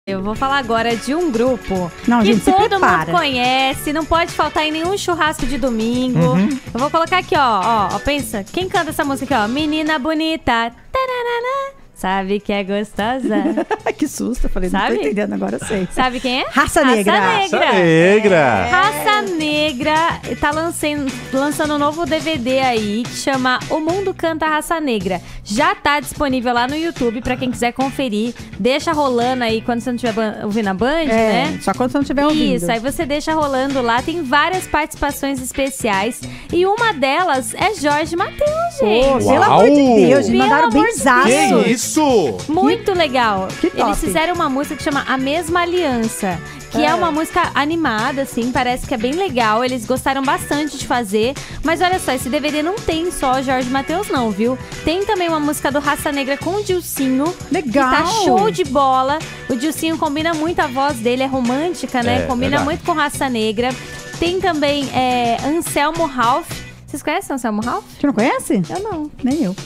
Eu vou falar agora de um grupo Não, que gente, se todo prepara. mundo conhece, não pode faltar em nenhum churrasco de domingo. Eu vou colocar aqui, ó, pensa, quem canta essa música aqui, ó? Menina bonita, tararana, sabe que é gostosa. Que susto, eu falei, não Sabe? tô entendendo, agora eu sei. Sabe quem é? Raça Negra. Raça Negra. Raça Negra tá lançando um novo DVD aí que chama O Mundo Canta Raça Negra. Já tá disponível lá no YouTube pra quem quiser conferir. Deixa rolando aí quando você não estiver ouvindo a Band, né? Só quando você não estiver ouvindo. Isso, aí você deixa rolando lá. Tem várias participações especiais. E uma delas é Jorge Mateus, gente. Pô, pelo amor de Deus, Pelo mandaram amor de benzaço. Que isso? Muito legal. Que top. Eles fizeram uma música que chama A Mesma Aliança, que é uma música animada, assim, parece que é bem legal. Eles gostaram bastante de fazer. Mas olha só, esse DVD não tem só Jorge Mateus não, viu? Tem também uma música do Raça Negra com o Dilcinho. Legal. Que tá show de bola. O Dilcinho combina muito, a voz dele é romântica, né? É, Combina verdade. muito com Raça Negra. Tem também Anselmo Ralph. Vocês conhecem Anselmo Ralph? Você não conhece? Eu não. Nem eu.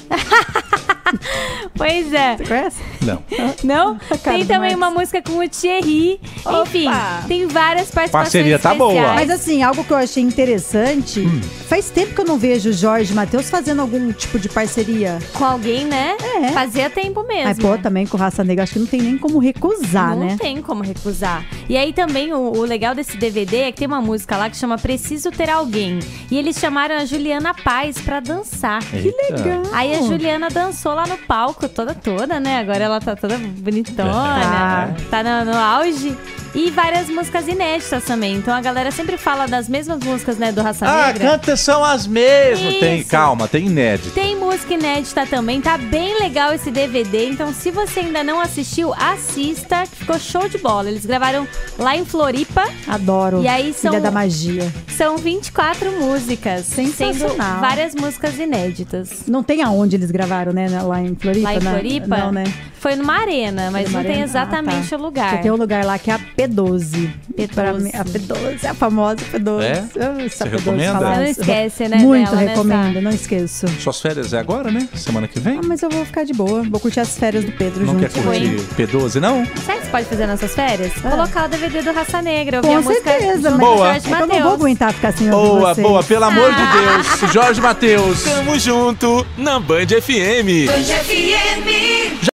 Pois é. Você conhece? Não. Não? Cara Tem do também Max. uma música com o Thierry. Enfim, tem várias participações Parceria tá boa. especiais. Mas assim, algo que eu achei interessante, faz tempo que eu não vejo o Jorge Mateus fazendo algum tipo de parceria. Com alguém, né? É. Fazia tempo mesmo. Mas, pô, também com Raça Negra, acho que não tem nem como recusar, Não né? tem como recusar. E aí também o legal desse DVD é que tem uma música lá que chama Preciso Ter Alguém. E eles chamaram a Juliana Paz pra dançar. Que legal. Aí a Juliana dançou lá no palco toda, né? Agora ela tá toda bonitona, tá no auge. E várias músicas inéditas também. Então a galera sempre fala das mesmas músicas, né, do Raça Negra. Canta são as mesmas. Tem, Isso. calma, tem inédito. Tem música inédita também, tá bem legal esse DVD. Então, se você ainda não assistiu, assista, que ficou show de bola. Eles gravaram lá em Floripa. Adoro. E aí Filha são- da magia. São 24 músicas, sendo Sensacional. várias músicas inéditas. Não tem aonde eles gravaram, né? Lá em Floripa? Lá em Floripa, Não, né? foi numa arena, mas Numa não tem arena? exatamente Ah, tá. o lugar. Porque tem um lugar lá que é a P12. P12. Pra mim, a P12, a famosa P12. É? Essa Você P12 recomenda? fala- Você não esquece, né, Muito dela, né, recomendo, Sá? não esqueço. Suas férias é agora, né? Semana que vem? Ah, mas eu vou ficar de boa. Vou curtir as férias do Pedro Não junto. quer curtir P12, não? Sabe o que você pode fazer nessas férias? Colocar o DVD do Raça Negra, ouvir Com a música certeza, junto mas com Boa. Jorge é que eu não Mateus. vou aguentar ficar sem ouvir Boa, vocês. boa, pelo amor de Deus. Jorge Mateus. Tamo junto na Band FM.